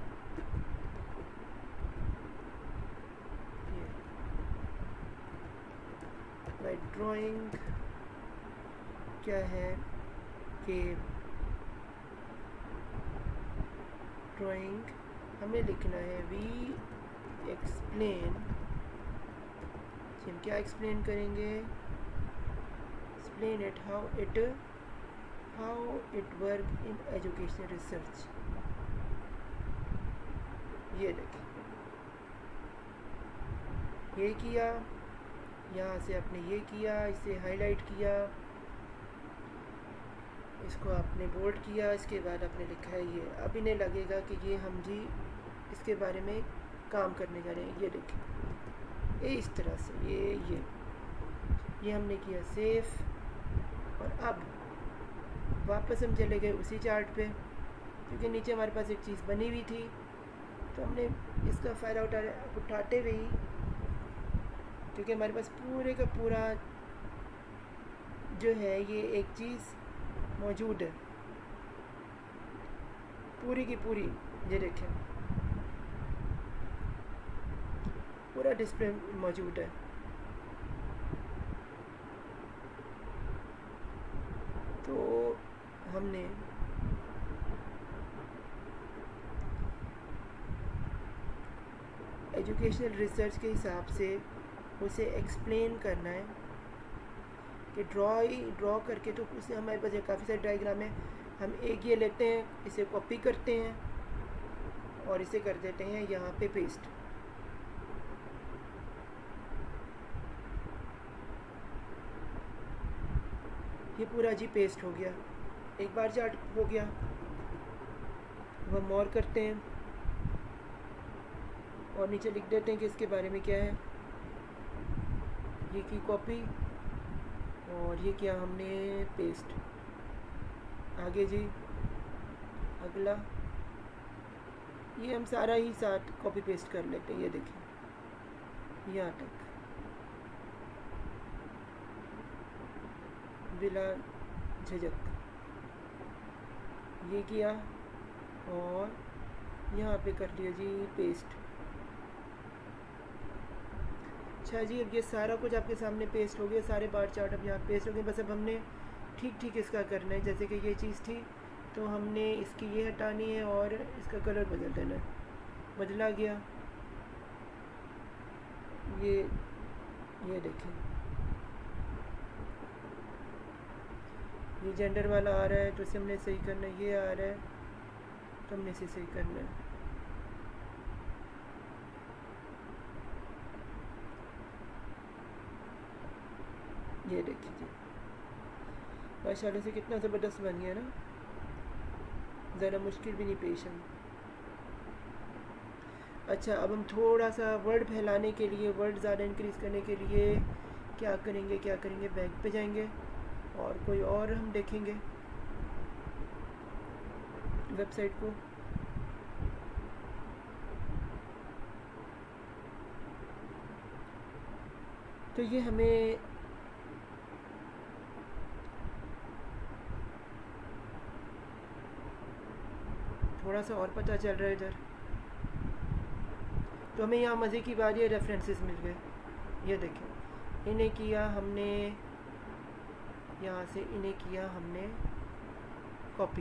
Speaker 1: By drawing क्या है कि ड्राइंग हमें लिखना है वी एक्सप्लेन। हम क्या एक्सप्लेन करेंगे, explain it how it how it work in educational research. ये देखिए ये किया, यहाँ से आपने ये किया, इसे हाईलाइट किया, इसको आपने बोल्ड किया, इसके बाद आपने लिखा है ये। अब इन्हें लगेगा कि ये हम जी इसके बारे में काम करने जा रहे हैं। ये देखिए ये इस तरह से ये ये ये हमने किया सेव और अब वापस हम चले गए उसी चार्ट पे, क्योंकि नीचे हमारे पास एक चीज़ बनी हुई थी। तो हमने इसका फ़ायदा उठा उठाते हुए ही, क्योंकि हमारे पास पूरे का पूरा जो है ये एक चीज़ मौजूद है, पूरी की पूरी ये देखें पूरा डिस्प्ले मौजूद है। तो हमने एजुकेशनल रिसर्च के हिसाब से उसे एक्सप्लेन करना है कि ड्रॉ ही ड्रॉ करके, तो उससे हमारे पास काफ़ी सारे डायग्राम है, हम एक ये लेते हैं, इसे कॉपी करते हैं और इसे कर देते हैं यहाँ पे पेस्ट। ये पूरा जी पेस्ट हो गया, एक बार चार्ट हो गया। हम और करते हैं और नीचे लिख देते हैं कि इसके बारे में क्या है। ये की कॉपी और ये किया हमने पेस्ट। आगे जी अगला, ये हम सारा ही साथ कॉपी पेस्ट कर लेते हैं। ये देखें यहाँ तक बिला झिझक ये किया और यहाँ पे कर लिया जी पेस्ट। अच्छा जी, अब ये सारा कुछ आपके सामने पेस्ट हो गया, सारे बार चार्ट अब यहाँ पेस्ट हो गए। बस अब हमने ठीक ठीक इसका करना है। जैसे कि ये चीज़ थी तो हमने इसकी ये हटानी है और इसका कलर बदल देना है। बदला गया, ये ये देखें ये जेंडर वाला आ रहा है तो इसे हमने सही करना है। ये आ रहा है तो हमने इसे सही करना है। ये देखिए माशाल्लाह से कितना ज़बरदस्त बन गया ना, ज़रा मुश्किल भी नहीं पेश है। अच्छा, अब हम थोड़ा सा वर्ड फैलाने के लिए, वर्ड ज़्यादा इंक्रीज़ करने के लिए क्या करेंगे क्या करेंगे बैक पे जाएंगे और कोई और हम देखेंगे वेबसाइट को। तो ये हमें थोड़ा सा और पता चल रहा है इधर। तो हमें यहाँ मज़े की बात, ये रेफरेंसेस मिल गए। ये देखें, इन्हें किया हमने यहाँ से, इन्हें किया हमने कॉपी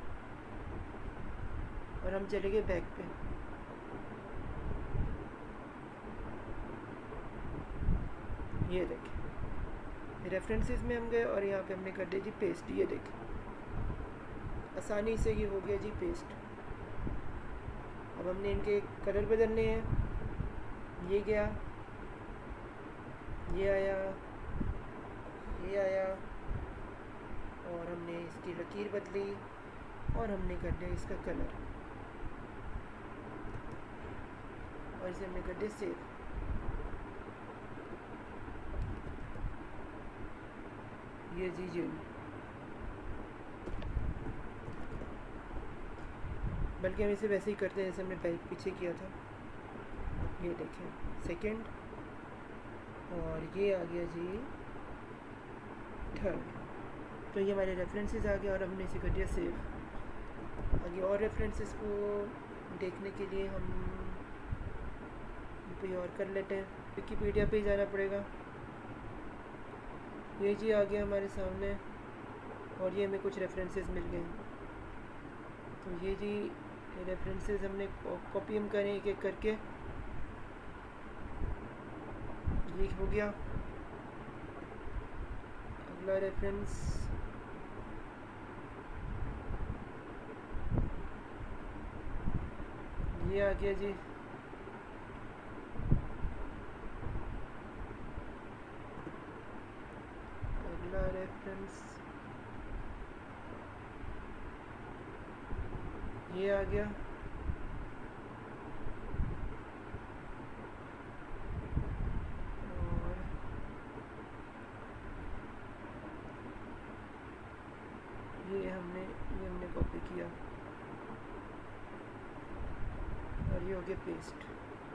Speaker 1: और हम चले गए बैक पे। ये देखें रेफरेंसेस में हम गए और यहाँ पे हमने कर दिया जी पेस्ट। ये देखें आसानी से ये हो गया जी पेस्ट। अब हमने इनके कलर बदलने हैं। ये गया, ये आया, ये आया और हमने इसकी लकीर बदली और हमने कर दिया इसका कलर और इसे हमने कर दिया सेव। ये जी जी बल्कि हम इसे वैसे ही करते हैं जैसे हमने पहले पीछे किया था। ये देखें सेकंड और ये आ गया जी थर्ड। तो ये हमारे रेफरेंसेस आ गए और हमने इसे कर दिया सेव। आगे और रेफरेंसेस को देखने के लिए हम कोई और कर लेते हैं, विकिपीडिया पे ही जाना पड़ेगा। ये जी आ गया हमारे सामने और ये हमें कुछ रेफरेंसेस मिल गए। तो ये जी रेफरेंसेस हमने कॉपी हम करें एक एक करके। ये हो गया। अगला रेफरेंस ये आ गया जी। अगला रेफरेंस ये आ गया। और ये हमने ये हमने कॉपी किया और ये हो गया पेस्ट।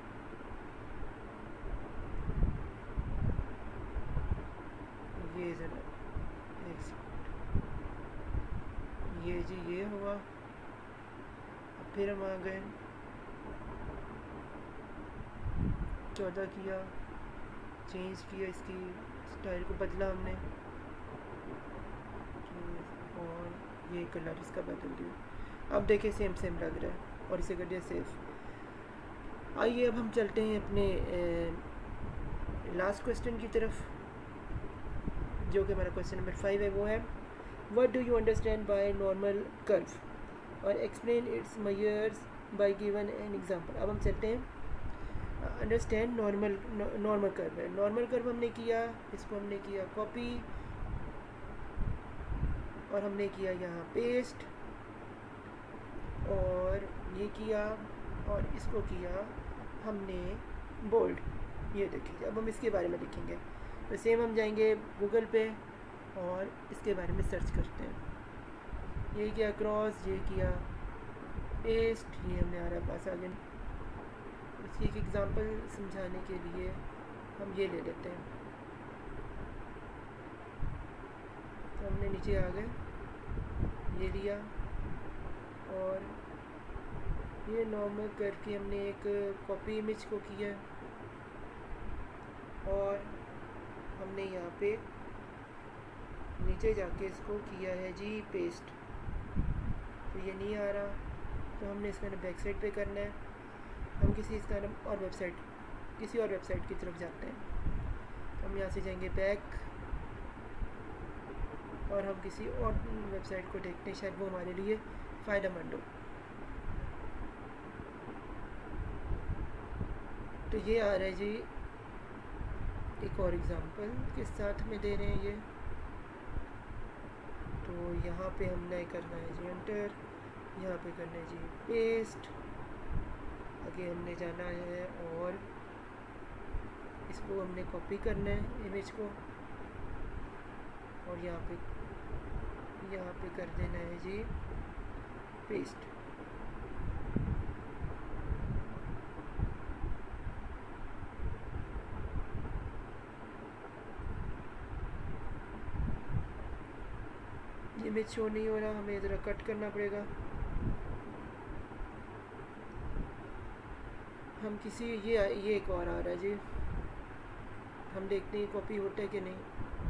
Speaker 1: ये ज़रा एक सेकंड, ये जी ये हुआ। फिर हम आ गए, चौदह किया, चेंज किया, इसकी स्टाइल को बदला हमने और ये कलर इसका बदल दिया। अब देखें सेम सेम लग रहा है और इसे कर दिया सेव। आइए अब हम चलते हैं अपने लास्ट क्वेश्चन की तरफ, जो कि हमारा क्वेश्चन नंबर फाइव है। वो है what do you understand by normal curve और explain its measures by given an example. अब हम चलते हैं अंडरस्टैंड नॉर्मल नॉर्मल कर्व है। नॉर्मल कर्व हमने किया, इसको हमने किया कॉपी और हमने किया यहाँ पेस्ट और ये किया और इसको किया हमने बोल्ड। ये देखिए अब हम इसके बारे में लिखेंगे तो सेम हम जाएंगे गूगल पे और इसके बारे में सर्च करते हैं। ये किया क्रॉस, ये किया पेस्ट, ये हमने हमारे पास आ गया। इसकी एक एग्ज़ाम्पल समझाने के लिए हम ये ले लेते हैं। तो हमने नीचे आ गए, ये लिया और ये नॉर्मल करके हमने एक कॉपी इमेज को किया और हमने यहाँ पे नीचे जाके इसको किया है जी पेस्ट। तो ये नहीं आ रहा तो हमने इसका ना बैक साइड पे करना है। हम किसी इसका और वेबसाइट किसी और वेबसाइट की तरफ जाते हैं। हम यहाँ से जाएंगे बैक और हम किसी और वेबसाइट को देखते हैं, शायद वो हमारे लिए फ़ायदेमंद हो। तो ये आ रहा है जी एक और एग्ज़ाम्पल के साथ में दे रहे हैं ये। तो यहाँ पे हमने करना है जी एंटर, यहाँ पे करना है जी पेस्ट, आगे हमने जाना है और इसको हमने कॉपी करना है इमेज को और यहाँ पे यहाँ पे कर देना है जी पेस्ट। इमेज शो नहीं हो रहा, हमें ज़रा कट करना पड़ेगा। हम किसी ये ये एक और आ रहा है जी, हम देखते हैं कॉपी होता है कि नहीं।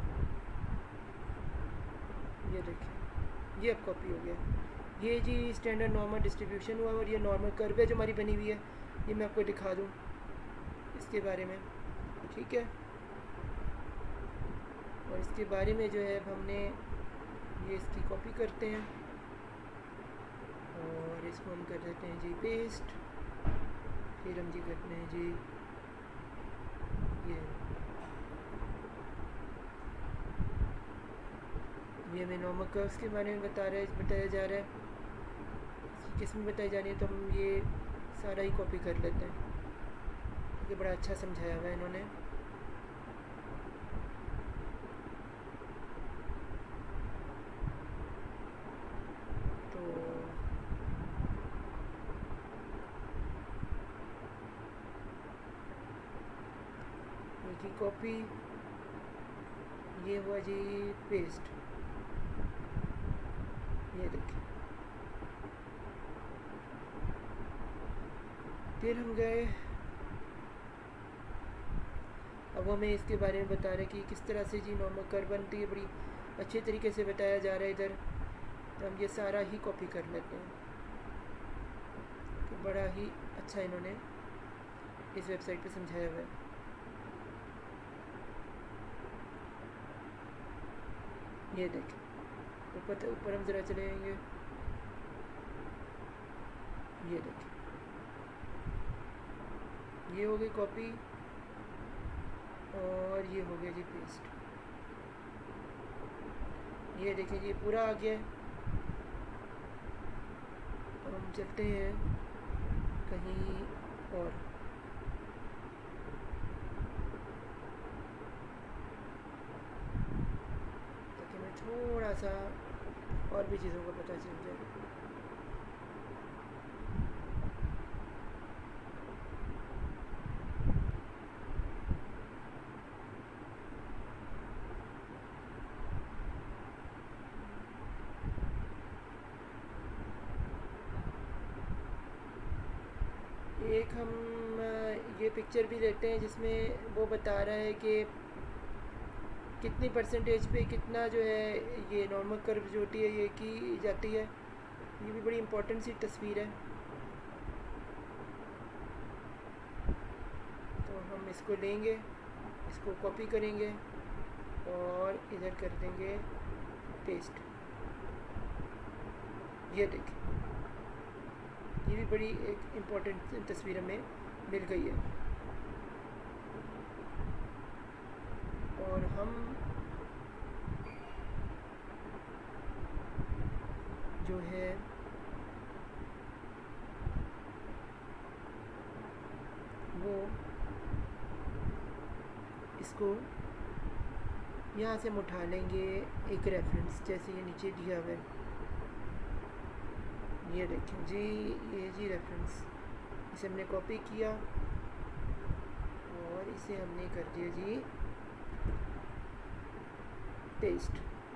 Speaker 1: ये देखिए ये अब कॉपी हो गया। ये जी स्टैंडर्ड नॉर्मल डिस्ट्रीब्यूशन हुआ और ये नॉर्मल कर्व है जो हमारी बनी हुई है। ये मैं आपको दिखा दूँ इसके बारे में, ठीक है। और इसके बारे में जो है अब हमने ये इसकी कॉपी करते हैं और इसको हम कर देते हैं जी पेस्ट। फिर हम जी करते हैं जी ये ये हमें नॉर्मल कर्व्स के बारे में बता रहा है बताया जा रहा है, इसकी किस्म बताई जा रही है। तो हम ये सारा ही कॉपी कर लेते हैं क्योंकि बड़ा अच्छा समझाया हुआ है इन्होंने। की कॉपी, ये हुआ जी पेस्ट। ये देखिए फिर हम गए, अब हमें इसके बारे में बता रहे कि किस तरह से जी नॉर्मल कर्व बनती है। बड़ी अच्छे तरीके से बताया जा रहा है इधर। तो हम ये सारा ही कॉपी कर लेते हैं। तो बड़ा ही अच्छा इन्होंने इस वेबसाइट पे समझाया हुआ है। ये देखिए ऊपर ऊपर हम ज़रा चले जाएंगे, ये देखिए ये हो गई कॉपी और ये हो गया जी पेस्ट। ये देखिए ये पूरा आ गया। अब हम चलते हैं कहीं और। ताकि मैं थोड़ा सा और भी चीज़ों का पता चल जाए। ये पिक्चर भी लेते हैं जिसमें वो बता रहा है कि कितनी परसेंटेज पे कितना जो है ये नॉर्मल कर्व जो होती है ये की जाती है। ये भी बड़ी इम्पोर्टेंट सी तस्वीर है। तो हम इसको लेंगे, इसको कॉपी करेंगे और इधर कर देंगे पेस्ट। ये देखिए, ये भी बड़ी एक इम्पोर्टेंट तस्वीर हमें मिल गई है। और हम जो है वो इसको यहाँ से हम उठा लेंगे एक रेफरेंस, जैसे ये नीचे दिया हुआ है। ये देखें जी, ये जी रेफरेंस, इसे हमने कॉपी किया और इसे हमने कर दिया जी पेस्ट।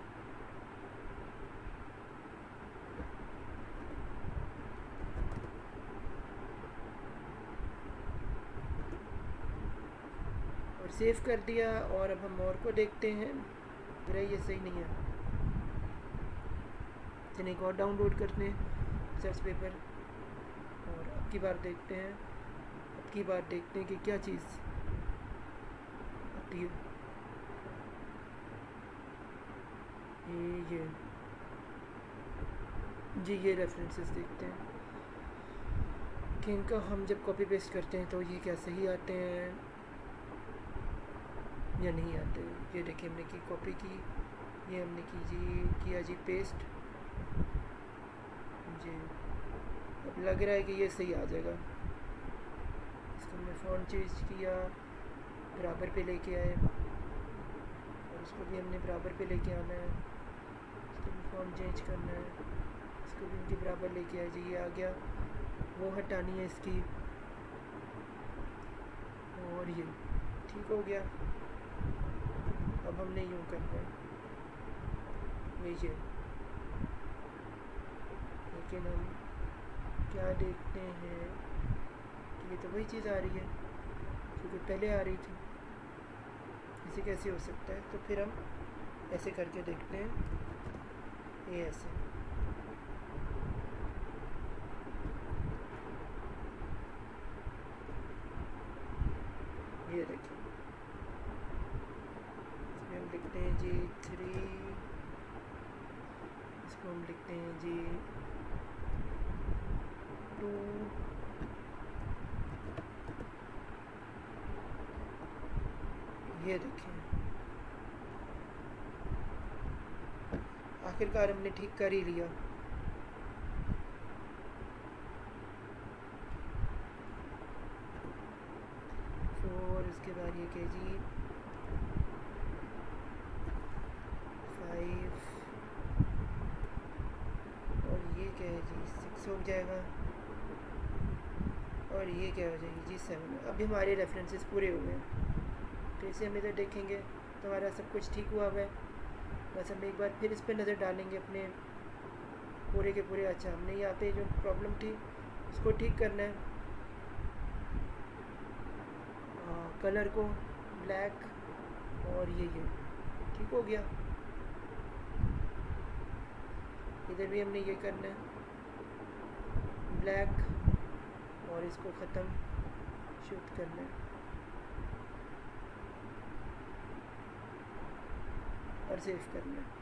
Speaker 1: और सेव कर दिया। और अब हम और को देखते हैं, अरे ये सही नहीं है, चलिए एक और डाउनलोड करते हैं सर्च पेपर। और अब की बार देखते हैं, अब की बार देखते हैं कि क्या चीज़ आती है। ये ये जी ये रेफरेंसेस देखते हैं कि इनका हम जब कॉपी पेस्ट करते हैं तो ये क्या सही आते हैं या नहीं आते। ये देखिए, हमने की कॉपी की, ये हमने की जी किया जी पेस्ट जी। अब लग रहा है कि ये सही आ जाएगा। इसको हमने फ़ॉन्ट चेंज किया, बराबर पे लेके आए, और इसको भी हमने बराबर पे लेके आना है। इसको भी फ़ॉन्ट चेंज करना है, इसको भी इनके बराबर लेके आए जी। ये आ गया, वो हटानी है इसकी, और ये ठीक हो गया। अब हमने यूँ करना है ये, लेकिन हम क्या देखते हैं कि ये तो वही चीज़ आ रही है जो कि पहले आ रही थी। ऐसे कैसे हो सकता है? तो फिर हम ऐसे करके देखते हैं, ये ऐसे। ये देखिए, इसमें हम लिखते हैं जी थ्री, इसको हम लिखते हैं जी टू, ये देखिए आखिरकार हमने ठीक कर ही लिया। और इसके बाद ये कह जी फाइव, और ये क्या है जी सिक्स हो जाएगा, और ये क्या हो जाएगी जी सेवन। अभी हमारे रेफरेंसेस पूरे हुए हैं। तो इसे हम इधर देखेंगे तो हमारा सब कुछ ठीक हुआ हुआ है। बस हम एक बार फिर इस पर नज़र डालेंगे अपने पूरे के पूरे। अच्छा, हमने यहाँ पे जो प्रॉब्लम थी उसको ठीक करना है। आ, कलर को ब्लैक, और ये ये ठीक हो गया। इधर भी हमने ये करना है ब्लैक, और इसको ख़त्म शुद्ध करना है और सेव करना है।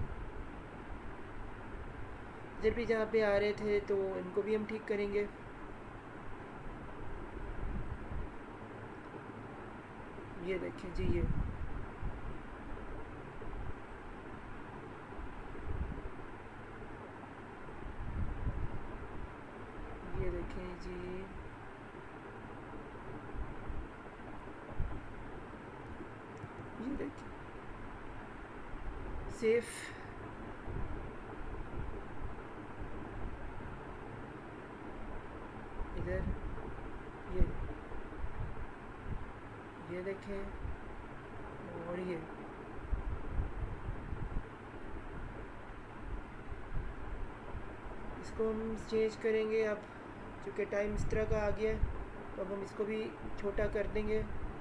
Speaker 1: जब भी जहाँ पे आ रहे थे तो इनको भी हम ठीक करेंगे। ये देखिए जी, ये ये देखें जी, ये देखिए सेफ। इधर ये ये देखें, और ये इसको हम चेंज करेंगे अब, चूँकि टाइम इस तरह का आ गया है तो अब हम इसको भी छोटा कर देंगे।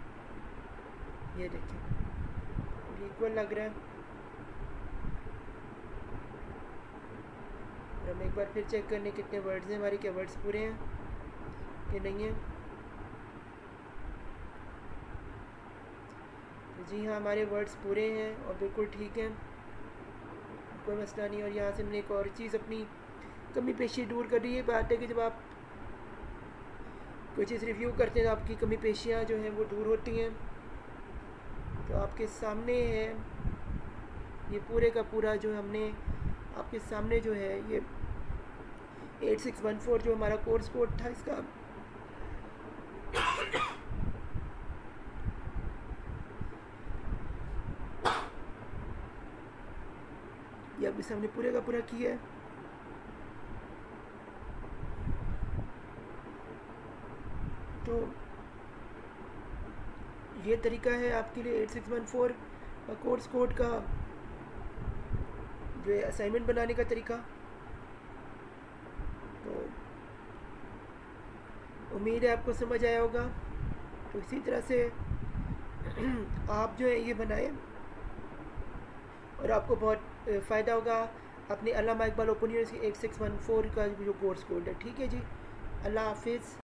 Speaker 1: ये देखिए इक्वल लग रहा है। और हम एक बार फिर चेक करने कितने वर्ड्स हैं हमारे, क्या वर्ड्स पूरे हैं कि नहीं है। तो जी हाँ, हमारे वर्ड्स पूरे हैं और बिल्कुल ठीक हैं, कोई मसला नहीं। और यहाँ से हमने एक और चीज़ अपनी कमी पेशी दूर कर रही है। बात है कि जब आप कोई चीज़ रिव्यू करते हैं तो आपकी कमी पेशियाँ जो हैं वो दूर होती हैं। तो आपके सामने है ये पूरे का पूरा जो हमने आपके सामने जो है ये एट सिक्स वन फोर जो हमारा कोर्स कोड था इसका ये आपके सामने पूरे का पूरा किया है। तो ये तरीका है आपके लिए eight six one four course code का जो है असाइनमेंट बनाने का तरीका। तो उम्मीद है आपको समझ आया होगा। तो इसी तरह से आप जो है ये बनाएं और आपको बहुत फ़ायदा होगा अपने Allama Iqbal open university eight six one four का जो कोर्स कोड है। ठीक है जी, अल्लाह हाफिज़।